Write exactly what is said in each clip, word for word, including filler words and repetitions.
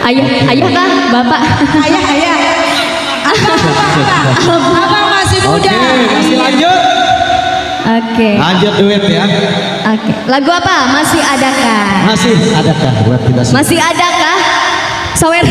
Ayah, ayah kah? Bapak? Ayah, ayah. Abang masih muda. Oke, masih lanjut. Oke. Lanjut duet ya. Oke. Lagu apa? Masih adakah? Masih adakah buat kita semua? Masih adakah? Sawer.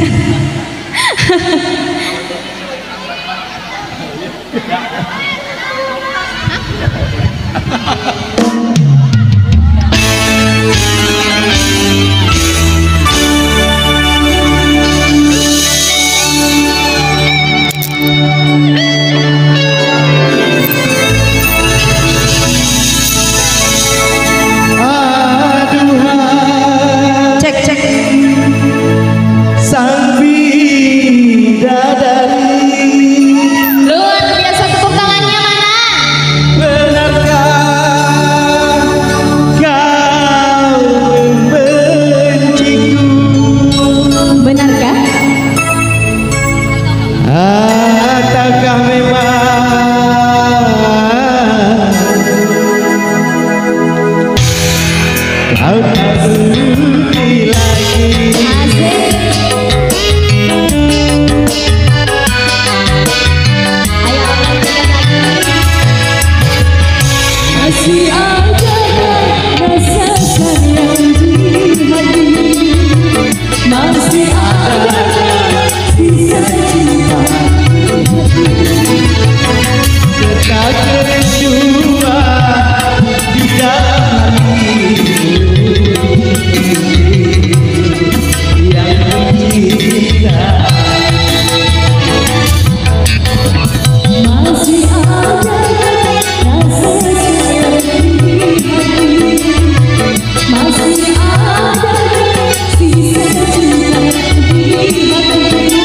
Cek, cek. Sang bidadari, Luar biasa, tepuk tangannya mana? benarkah kau membenciku? Benarkah? Ataukah memang kau tak peduli lagi? Asik. Ayo lanjutkan lagi. Masih ada rasa sayang di hati, masih ada sisa cinta di hati. Tetap kerinduan di dalam hatiku yang mencinta. Masih ada rasa sayang di hati, masih ada sisa cinta di hatimu.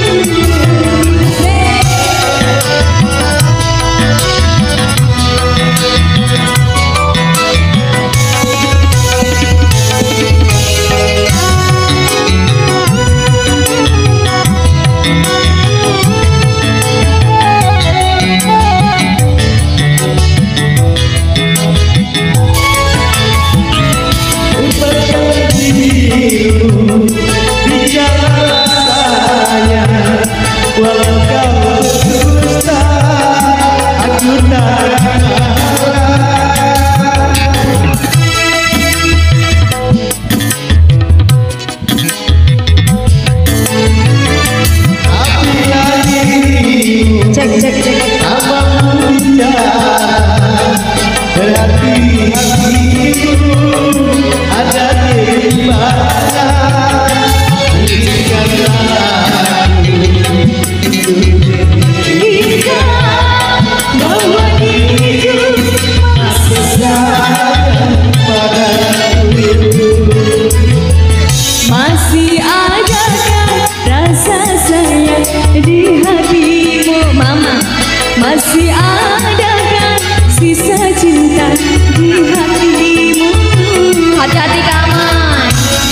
Bicaralah sayang, walau kau berdusta, aku tak marah. Apabila dirimu Cek, cek, cek. tanpamu bicara, berarti hatiku ada di mana. Jika bahwa diriku masih sayang Padaku, masih adakah rasa sayang di hatimu, Mama? Masih adakah sisa cinta di hatimu? Hati-hati kaman.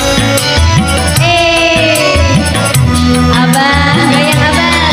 Eh, Abah, goyang Abah.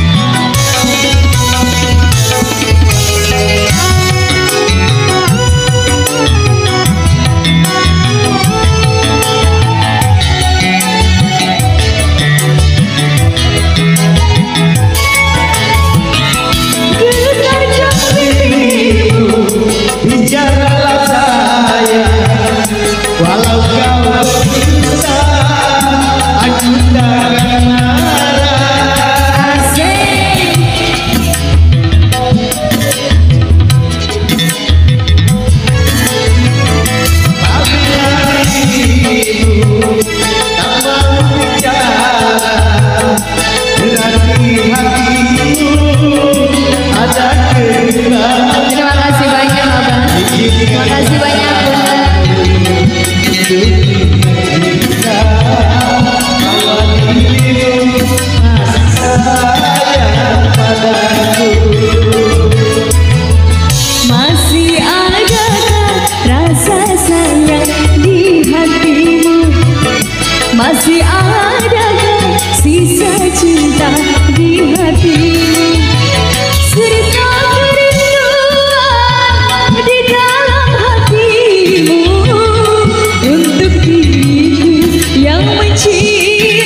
Getar jantung bicaralah sayang, walau kau berdusta, aku takkan marah. asik. Apabila dirimu tak mau bicara, berarti hatiku ada kekurangan. Terima kasih banyak Abah. Terima kasih banyak Bunda. Masih adakah rasa sayang di hatimu? Masih adakah sisa cinta di hatimu? Serta kerinduan di dalam hatimu untuk diriku yang mencintai.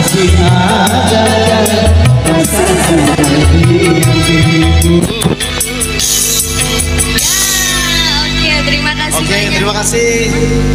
masih ada rasa diriku. Oke, terima kasih Oke, banyak. terima kasih.